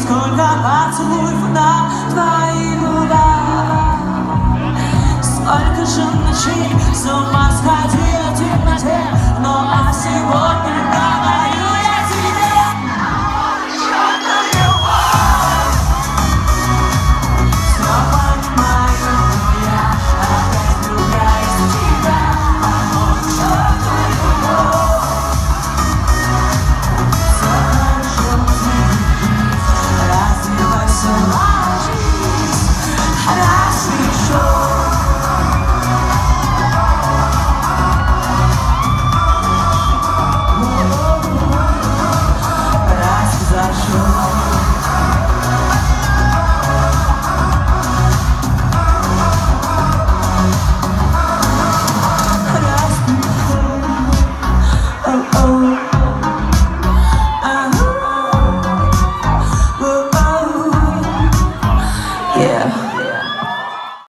Сколько поцелуев на твоих губах, сколько же ночей с ума сходила в темноте, но а сегодня говорю я тебе. Снова не мою, но я опять влюбляюсь в тебя. Мой чёртов любовь. Все хорошо, развивайся, ложись, рассвечу. Oh, oh.